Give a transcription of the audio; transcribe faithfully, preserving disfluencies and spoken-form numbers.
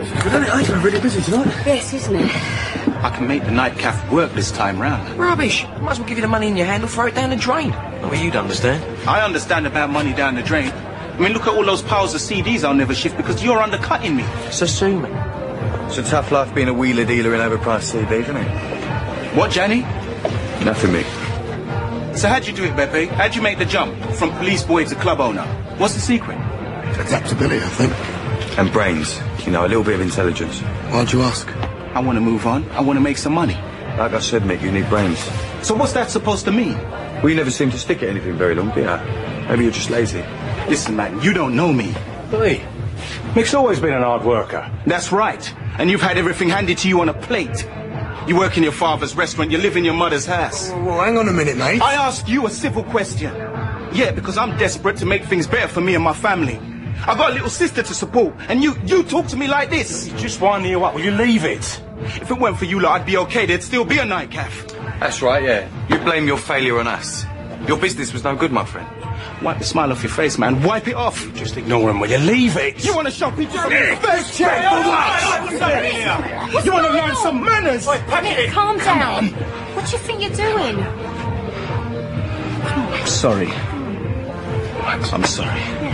Good, isn't it? I think we're really busy tonight. Yes, isn't it? I can make the night cafe work this time round. Rubbish. Might as well give you the money in your hand or throw it down the drain. Not what you'd understand. I understand about money down the drain. I mean, look at all those piles of C Ds I'll never shift because you're undercutting me. So sue me. It's a tough life being a wheeler dealer in overpriced C Ds, isn't it? What, Johnny? Nothing, mate. So how'd you do it, Beppe? How'd you make the jump from police boy to club owner? What's the secret? Adaptability, I think. And brains. You know, a little bit of intelligence. Why'd you ask? I want to move on. I want to make some money. Like I said, Mick, you need brains. So what's that supposed to mean? Well, you never seem to stick at anything very long, do you? Maybe you're just lazy. Listen, man, you don't know me. Hey, Mick's always been an hard worker. That's right. And you've had everything handed to you on a plate. You work in your father's restaurant, you live in your mother's house. Well, hang on a minute, mate. I asked you a civil question. Yeah, because I'm desperate to make things better for me and my family. I've got a little sister to support, and you, you talk to me like this. Just winding you up. Will you leave it? If it weren't for you lot, I'd be okay. There'd still be a night cafe. That's right, yeah. You blame your failure on us. Your business was no good, my friend. Wipe the smile off your face, man. Wipe it off. Just ignore him. Will you leave it? You want to show people some respect? You want to learn some manners? Nick, calm down. What do you think you're doing? I'm sorry. I'm sorry. Yeah.